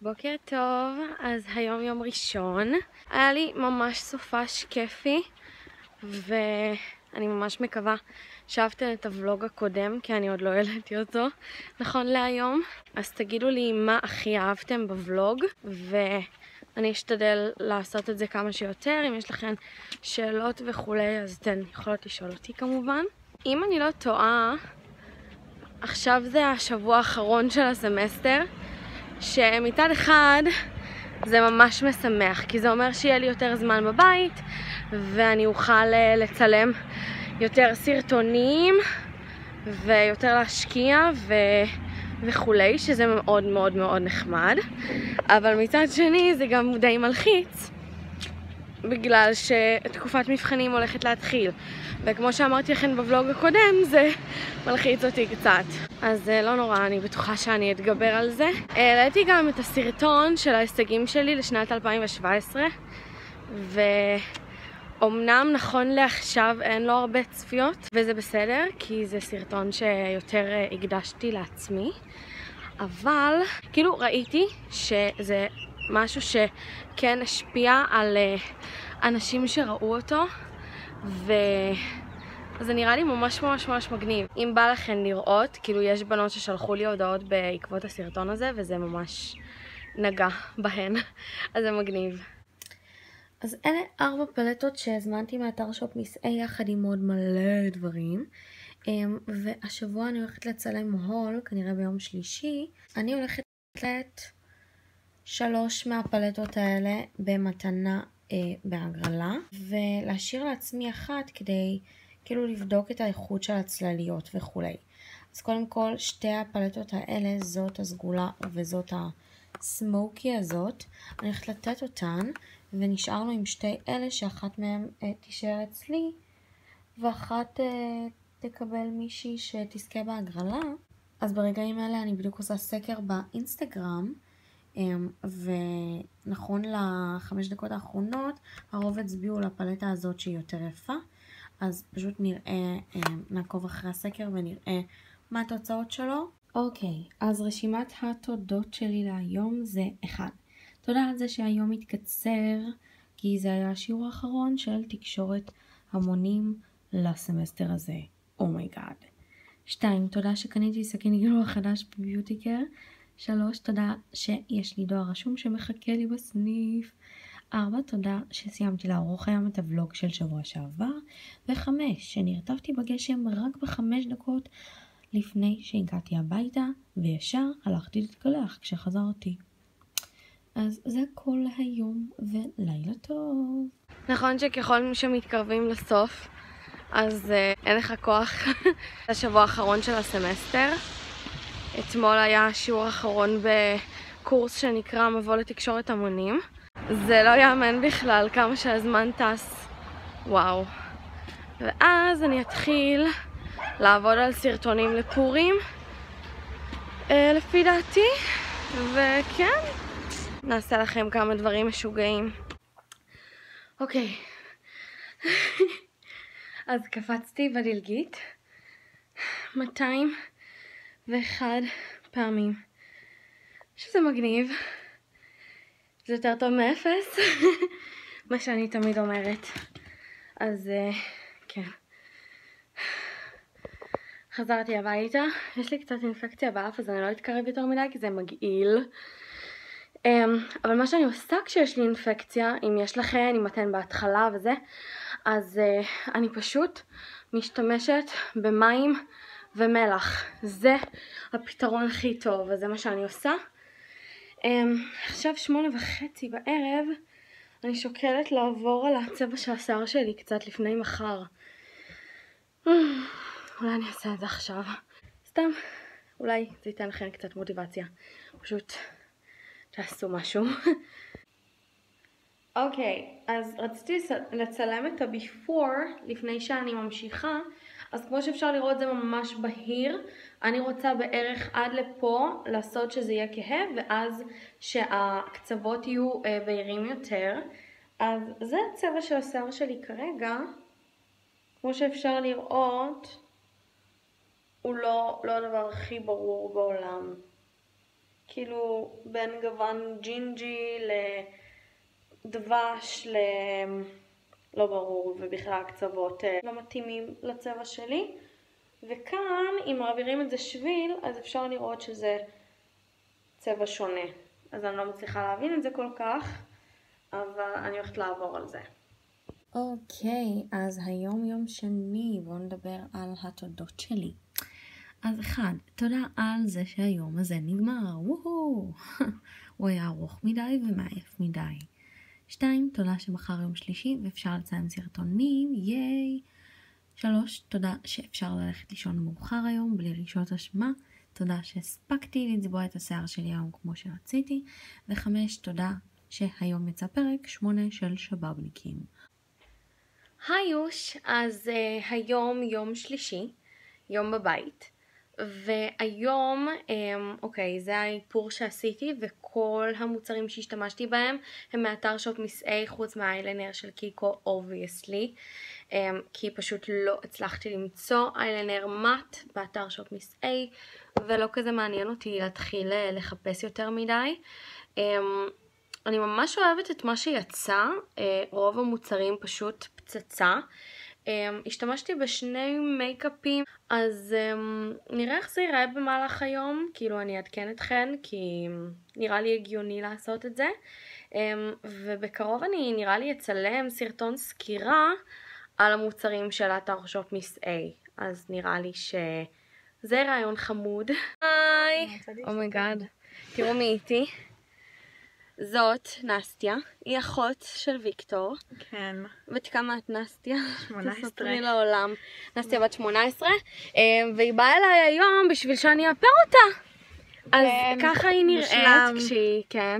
בוקר טוב, אז היום יום ראשון. היה לי ממש סופש כיפי, ואני ממש מקווה שאהבתם את הוולוג הקודם, כי אני עוד לא העליתי אותו נכון להיום. אז תגידו לי מה הכי אהבתם בוולוג, ואני אשתדל לעשות את זה כמה שיותר. אם יש לכם שאלות וכולי, אז אתן יכולות לשאול אותי כמובן. אם אני לא טועה, עכשיו זה השבוע האחרון של הסמסטר, שמצד אחד זה ממש משמח, כי זה אומר שיהיה לי יותר זמן בבית ואני אוכל לצלם יותר סרטונים ויותר להשקיע וכולי, שזה מאוד מאוד מאוד נחמד. אבל מצד שני זה גם די מלחיץ, בגלל שתקופת מבחנים הולכת להתחיל, וכמו שאמרתי לכם בוולוג הקודם, זה מלחיץ אותי קצת. אז לא נורא, אני בטוחה שאני אתגבר על זה. העליתי גם את הסרטון של ההישגים שלי לשנת 2017, ואומנם נכון לעכשיו אין לו הרבה צפיות, וזה בסדר, כי זה סרטון שיותר הקדשתי לעצמי. אבל כאילו ראיתי שזה משהו שכן השפיע על אנשים שראו אותו, אז זה נראה לי ממש ממש ממש מגניב. אם בא לכם לראות, כאילו יש בנות ששלחו לי הודעות בעקבות הסרטון הזה, וזה ממש נגע בהן, אז זה מגניב. אז אלה 4 פלטות שהזמנתי מאתר שופ מסעי יחד עם עוד מלא דברים. והשבוע אני הולכת לצלם הול, כנראה ביום שלישי. אני הולכת לתת 3 מהפלטות האלה במתנה בהגרלה, ולהשאיר לעצמי 1 כדי כאילו לבדוק את האיכות של הצלליות וכולי. אז קודם כל, 2 הפלטות האלה, זאת הסגולה וזאת הסמוקי הזאת, אני הולכת לתת אותן, ונשארנו עם 2 אלה שאחת מהן תישאר אצלי, ואחת תקבל מישהי שתזכה בהגרלה. אז ברגעים האלה אני בדיוק עושה סקר באינסטגרם, ונכון ל5 דקות האחרונות הרוב הצביעו לפלטה הזאת שהיא יותר יפה. אז פשוט נראה, נעקוב אחרי הסקר ונראה מה התוצאות שלו. אוקיי, אז רשימת התודות שלי להיום זה 1. תודה על זה שהיום התקצר, כי זה היה השיעור האחרון של תקשורת המונים לסמסטר הזה. אומייגאד. 2. תודה שקניתי סכין גילוח חדש בביוטיקר. 3. תודה שיש לי דואר רשום שמחכה לי בסניף. 4. תודה שסיימתי לערוך היום את הוולוג של שבוע שעבר. ו5. שנרטבתי בגשם רק ב5 דקות לפני שהגעתי הביתה, וישר הלכתי להתקלח כשחזרתי. אז זה כל היום, ולילה טוב. נכון שככל שמתקרבים לסוף, אז אין לך כוח. השבוע האחרון של הסמסטר. אתמול היה השיעור האחרון בקורס שנקרא מבוא לתקשורת המונים. זה לא יאמן בכלל כמה שהזמן טס. וואו. ואז אני אתחיל לעבוד על סרטונים לפורים, לפי דעתי. וכן, נעשה לכם כמה דברים משוגעים. אוקיי. אז קפצתי בדלגית 201 פעמים, שזה מגניב. זה יותר טוב מאפס, מה שאני תמיד אומרת. אז כן, חזרתי הביתה. יש לי קצת אינפקציה באף, אז אני לא אתקרב יותר מדי כי זה מגעיל. אבל מה שאני עושה כשיש לי אינפקציה, אם יש לכם, אם אתן בהתחלה וזה, אז אני פשוט משתמשת במים ומלח. זה הפתרון הכי טוב, וזה מה שאני עושה. עכשיו 8:30 בערב, אני שוקלת לעבור על הצבע של השיער שלי קצת לפני מחר. אולי אני אעשה את זה עכשיו. סתם, אולי זה ייתן לכם קצת מוטיבציה. פשוט תעשו משהו. אוקיי, אז רציתי לצלם את ה-before לפני שאני ממשיכה. אז כמו שאפשר לראות זה ממש בהיר. אני רוצה בערך עד לפה לעשות שזה יהיה כהה, ואז שהקצוות יהיו בהירים יותר. אז זה הצבע של השיער שלי כרגע. כמו שאפשר לראות, הוא לא הדבר הכי ברור בעולם. כאילו בין גוון ג'ינג'י לדבש לא ברור, ובכלל הקצוות לא מתאימים לצבע שלי. וכאן אם מעבירים את זה שביל אז אפשר לראות שזה צבע שונה, אז אני לא מצליחה להבין את זה כל כך, אבל אני הולכת לעבור על זה. אוקיי, אז היום יום שני, בואו נדבר על התודות שלי. אז אחד, תודה על זה שהיום הזה נגמר, וואו, הוא היה ארוך מדי ומעייף מדי. 2, תודה שמחר יום שלישי ואפשר לצלם סרטונים, ייי. 3, תודה שאפשר ללכת לישון מאוחר היום בלי רגשות אשמה. תודה שהספקתי לצבוע את השיער שלי היום כמו שרציתי. ו5, תודה שהיום יצא פרק 8 של שבאבניקים. היוש, אז היום יום שלישי, יום בבית. והיום, אוקיי, זה האיפור שעשיתי, וכל המוצרים שהשתמשתי בהם הם מאתר שופ מסעי, חוץ מהאיילנר של קיקו, obviously, כי פשוט לא הצלחתי למצוא איילנר מאט באתר שופ מסעי, ולא כזה מעניין אותי להתחיל לחפש יותר מדי. אני ממש אוהבת את מה שיצא, רוב המוצרים פשוט פצצה. השתמשתי בשני מייקאפים, אז נראה איך זה ייראה במהלך היום, כאילו אני אעדכן אתכן, כי נראה לי הגיוני לעשות את זה. ובקרוב אני נראה לי אצלם סרטון סקירה על המוצרים של האתר שופ מסעי, אז נראה לי שזה רעיון חמוד. היי, אומייגאד, תראו מי איתי. זאת נסטיה, היא אחות של ויקטור. כן. בת כמה את נסטיה? 18. תספרי לעולם. נסטיה בת 18, והיא באה אליי היום בשביל שאני אאפר אותה. אז ככה היא נראית כשהיא, כן.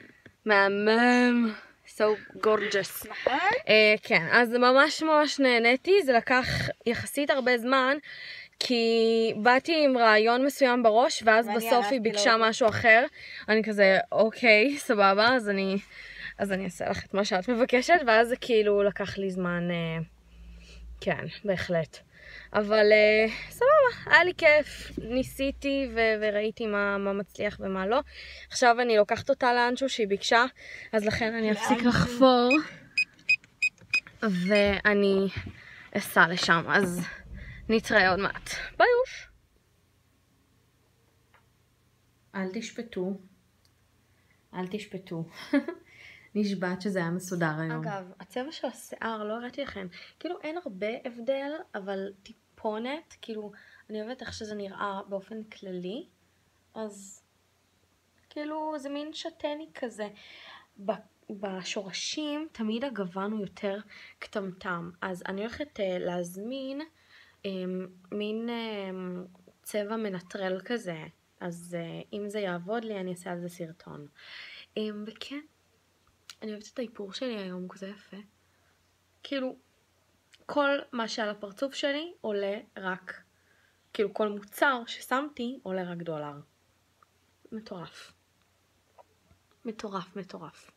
מהמם. So gorgeous. כן, אז ממש נהניתי. זה לקח יחסית הרבה זמן. כי באתי עם רעיון מסוים בראש, ואז בסוף היא ביקשה משהו אחר. אני כזה, אוקיי, סבבה, אז אני אעשה לך את מה שאת מבקשת, ואז זה כאילו לקח לי זמן, כן, בהחלט. אבל סבבה, היה לי כיף, ניסיתי וראיתי מה מצליח ומה לא. עכשיו אני לוקחת אותה לאנשהו שהיא ביקשה, אז לכן אני אפסיק לחפור, ואני אסע לשם, אז נתראה עוד מעט. ביוש. אל תשפטו. אל תשפטו. נשבעת שזה היה מסודר היום. אגב, הצבע של השיער, לא הראיתי לכם. כאילו אין הרבה הבדל, אבל טיפונת, כאילו, אני אוהבת איך שזה נראה באופן כללי. אז, כאילו, זה מין שטני כזה. בשורשים, תמיד הגוון הוא יותר קטמטם. אז אני הולכת להזמין מין צבע מנטרל כזה, אז אם זה יעבוד לי אני אעשה על זה סרטון. וכן, אני אוהבת את האיפור שלי היום, הוא כזה יפה. כאילו, כל מה שעל הפרצוף שלי עולה רק, כאילו כל מוצר ששמתי עולה רק $1. מטורף. מטורף, מטורף.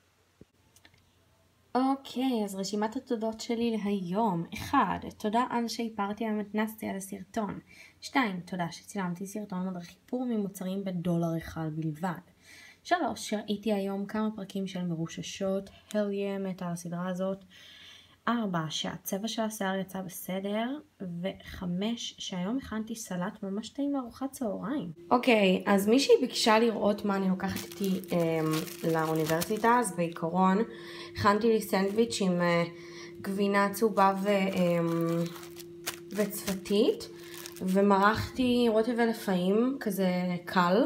אוקיי, אז רשימת התודות שלי להיום. 1. תודה על שהיפרתי היום את נסטיה לסרטון. 2. תודה שצילמתי סרטון מדריך איפור ממוצרים $1 בלבד. 3. שראיתי היום כמה פרקים של מרוששות, hell yeah, מתה על הסדרה הזאת. 4. שהצבע של השיער יצא בסדר. ו5. שהיום הכנתי סלט ממש טעים לארוחת צהריים. אוקיי, אז מישהי ביקשה לראות מה אני לוקחת איתי לאוניברסיטה, אז בעיקרון הכנתי לי סנדוויץ' עם גבינה צהובה וצפתית, ומרחתי רוטב ולפאים כזה קל,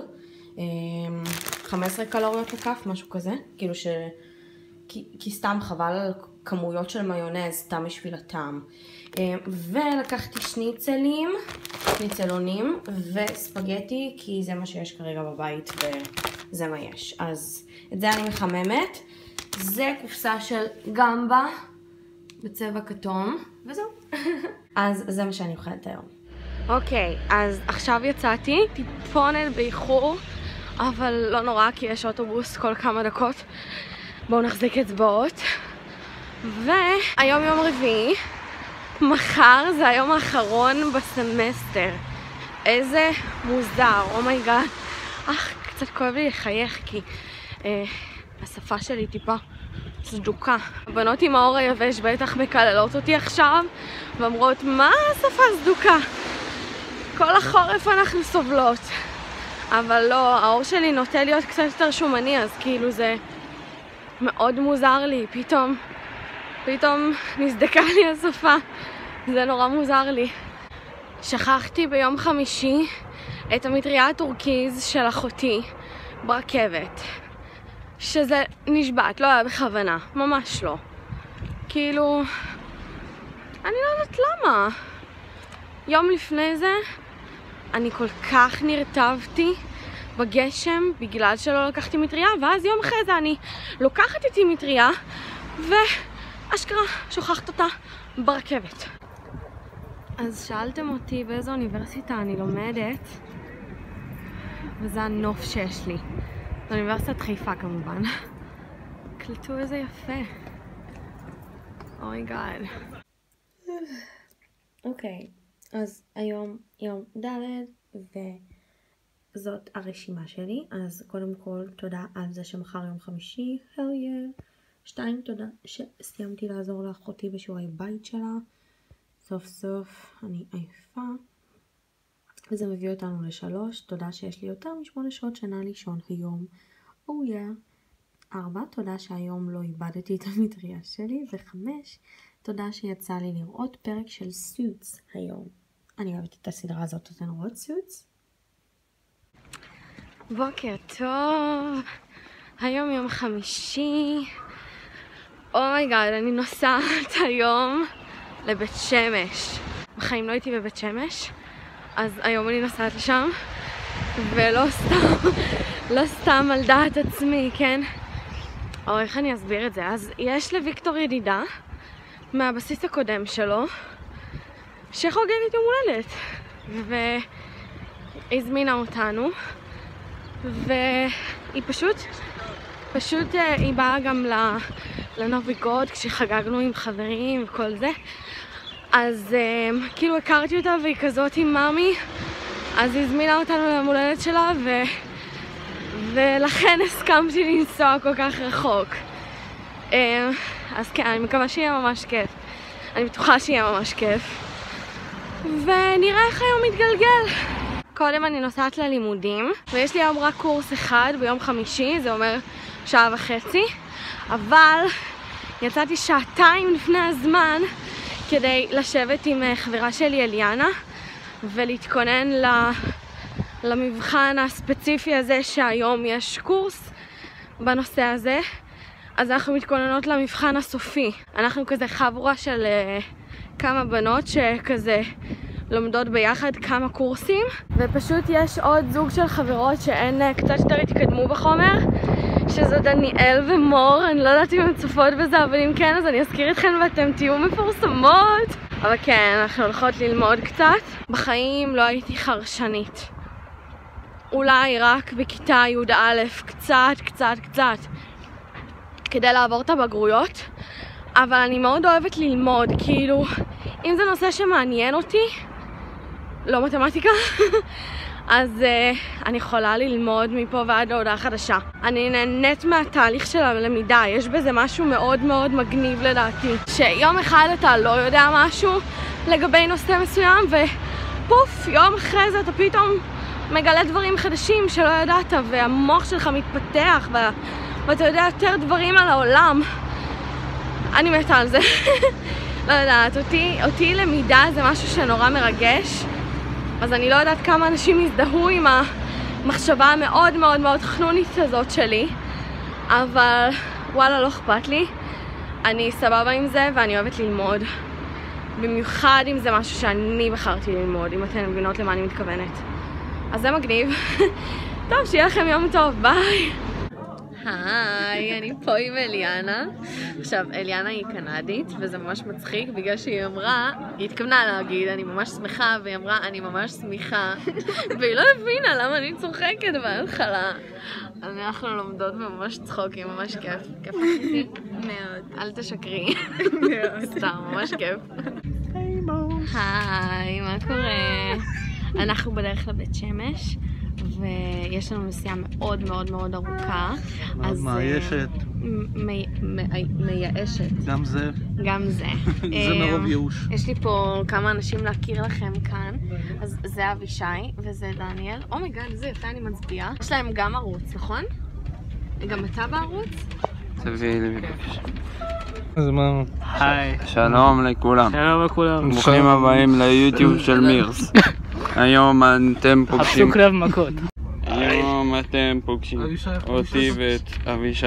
15 קלוריות לכף, משהו כזה, כאילו כי סתם חבל על כמויות של מיונז, סתם בשביל הטעם. ולקחתי שניצלונים וספגטי, כי זה מה שיש כרגע בבית וזה מה יש. אז את זה אני מחממת. זה קופסה של גמבה בצבע כתום, וזהו. אז זה מה שאני אוכלת היום. אוקיי, אז עכשיו יצאתי, טיפונת באיחור, אבל לא נורא כי יש אוטובוס כל כמה דקות. בואו נחזיק אצבעות. והיום יום רביעי, מחר זה היום האחרון בסמסטר. איזה מוזר, אומייגאד. קצת כואב לי לחייך, כי השפה שלי טיפה סדוקה. הבנות עם האור היבש בטח מקללות אותי עכשיו, ואומרות, מה השפה סדוקה? כל החורף אנחנו סובלות. אבל לא, האור שלי נוטה להיות קצת יותר שומני, אז כאילו זה מאוד מוזר לי. פתאום נסדקה לי השפה. זה נורא מוזר לי. שכחתי ביום חמישי את המטריה הטורקיז של אחותי ברכבת. שזה נשבעת, לא היה בכוונה, ממש לא. כאילו, אני לא יודעת למה. יום לפני זה, אני כל כך נרטבתי בגשם בגלל שלא לקחתי מטריה, ואז יום אחרי זה אני לוקחת איתי מטריה, ואשכרה שוכחת אותה ברכבת. אז שאלתם אותי באיזו אוניברסיטה אני לומדת, וזה הנוף שיש לי. אוניברסיטת חיפה כמובן. קלטו איזה יפה. אוי גאד. אוקיי, אז היום יום ד' וזאת הרשימה שלי. אז קודם כל תודה על זה שמחר יום חמישי. hell yeah. 2, תודה שסיימתי לעזור לאחותי בשיעורי בית שלה. סוף סוף אני עייפה. וזה מביא אותנו ל3. תודה שיש לי יותר מ8 שעות שינה לישון היום. Oh yeah. 4, תודה שהיום לא איבדתי את המטריה שלי. ו5, תודה שיצא לי לראות פרק של סוטס היום. אני אוהבת את הסדרה הזאת. אתן רואות סוטס? בוקר טוב. היום יום חמישי. אומייגאד, אני נוסעת היום לבית שמש. בחיים לא הייתי בבית שמש, אז היום אני נוסעת לשם, ולא סתם על דעת עצמי, כן? או איך אני אסביר את זה? אז יש לוויקטור ידידה מהבסיס הקודם שלו שחוגגת יום הולדת, והזמינה אותנו, והיא פשוט היא באה גם לנובי גוד כשחגגנו עם חברים וכל זה. אז כאילו הכרתי אותה והיא כזאת עם מאמי, אז היא הזמינה אותנו ליום הולדת שלה, ולכן הסכמתי לנסוע כל כך רחוק. אז כן, אני מקווה שיהיה ממש כיף. אני בטוחה שיהיה ממש כיף. ונראה איך היום מתגלגל. קודם אני נוסעת ללימודים, ויש לי היום רק קורס אחד ביום חמישי, זה אומר 1.5 שעות, אבל יצאתי 2 לפני הזמן כדי לשבת עם חברה שלי אליאנה ולהתכונן למבחן הספציפי הזה, שהיום יש קורס בנושא הזה. אז אנחנו מתכוננות למבחן הסופי. אנחנו כזה חבורה של כמה בנות שכזה לומדות ביחד כמה קורסים, ופשוט יש עוד זוג של חברות שהן קצת יותר התקדמו בחומר, שזו דניאל ומור. אני לא יודעת אם הן צופות בזה, אבל אם כן אז אני אזכיר אתכן ואתם תהיו מפורסמות. אבל כן, אנחנו הולכות ללמוד קצת. בחיים לא הייתי חרשנית, אולי רק בכיתה י"א קצת כדי לעבור את הבגרויות, אבל אני מאוד אוהבת ללמוד. כאילו, אם זה נושא שמעניין אותי, לא מתמטיקה, אז אני יכולה ללמוד מפה ועד להודעה חדשה. אני נהנית מהתהליך של הלמידה, יש בזה משהו מאוד מאוד מגניב לדעתי. שיום אחד אתה לא יודע משהו לגבי נושא מסוים, ופוף, יום אחרי זה אתה פתאום מגלה דברים חדשים שלא ידעת, והמוח שלך מתפתח, ואתה יודע יותר דברים על העולם. אני מתה על זה. לא יודעת, אותי למידה זה משהו שנורא מרגש, אז אני לא יודעת כמה אנשים יזדהו עם המחשבה המאוד מאוד מאוד חנונית הזאת שלי, אבל וואלה, לא אכפת לי. אני סבבה עם זה ואני אוהבת ללמוד, במיוחד אם זה משהו שאני בחרתי ללמוד, אם אתן מבינות למה אני מתכוונת. אז זה מגניב. טוב, שיהיה לכם יום טוב, ביי. היי, אני פה עם אליאנה. עכשיו, אליאנה היא קנדית, וזה ממש מצחיק, בגלל שהיא אמרה, היא התכוונה להגיד, אני ממש שמחה, והיא אמרה, אני ממש שמחה, והיא לא הבינה למה אני צוחקת בהתחלה. אנחנו לומדות וממש צחוקים, ממש כיף. כיף אותי מאוד. אל תשקרי. סתם, ממש כיף. היי, מה קורה? אנחנו בדרך לבית שמש, ויש לנו נסיעה מאוד מאוד מאוד ארוכה. מאוד מייאשת. מייאשת. גם זה. גם זה. זה מרוב ייאוש. יש לי פה כמה אנשים להכיר לכם כאן. אז זה אבישי וזה דניאל. אומייגאד, זה יפה, אני מצביעה. יש להם גם ערוץ, נכון? גם אתה בערוץ? תביאי לי בבקשה. אז מה? היי. שלום לכולם. שלום לכולם. ברוכים הבאים ליוטיוב של מירס. היום אתם פוגשים... חפשו קרב מכות. היום אתם פוגשים אותי ואת אבישי.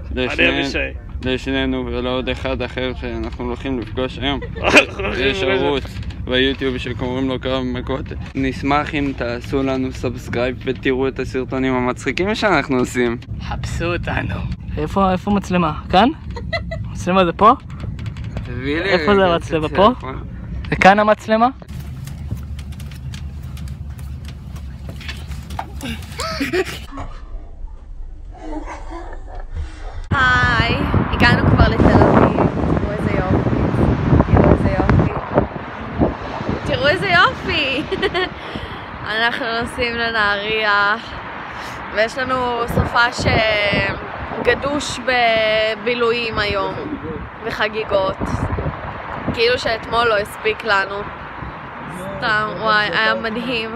לשנינו ולעוד אחד אחר שאנחנו הולכים לפגוש היום. יש ערוץ ביוטיוב שקוראים לו קרב מכות. נשמח אם תעשו לנו סאבסקרייב ותראו את הסרטונים המצחיקים שאנחנו עושים. חפשו אותנו. איפה מצלמה? כאן? מצלמה זה פה? איפה זה המצלמה? פה? זה כאן המצלמה? היי, הגענו כבר לתל אביב. תראו איזה יופי. תראו איזה יופי. תראו איזה יופי. אנחנו נוסעים לנהריה ויש לנו סופש גדוש בבילויים היום וחגיגות. כאילו שאתמול לא הספיק לנו. סתם, וואי, היה מדהים.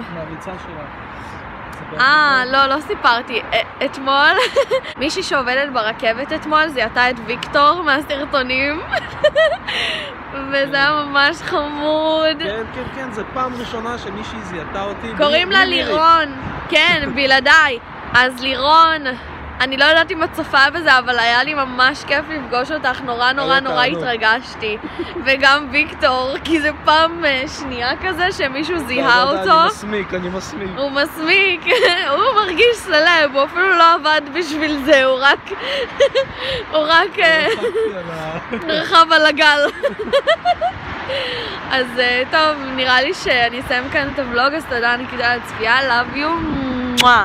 לא סיפרתי. אתמול, מישהי שעובדת ברכבת אתמול זיהתה את ויקטור מהסרטונים וזה היה ממש חמוד. כן, זה פעם ראשונה שמישהי זיהתה אותי. קוראים לה לירון. כן, בלעדיי. אז לירון, אני לא יודעת אם את צופה בזה, אבל היה לי ממש כיף לפגוש אותך, נורא התרגשתי. וגם ויקטור, כי זה פעם שנייה כזה שמישהו זיהה אותו. אני מסמיק. הוא מסמיק, הוא מרגיש סלב, הוא אפילו לא עבד בשביל זה, הוא רק רכב על הגל. אז טוב, נראה לי שאני אסיים כאן את הוולוג, אז תודה, אני כדאי לצפייה, love you.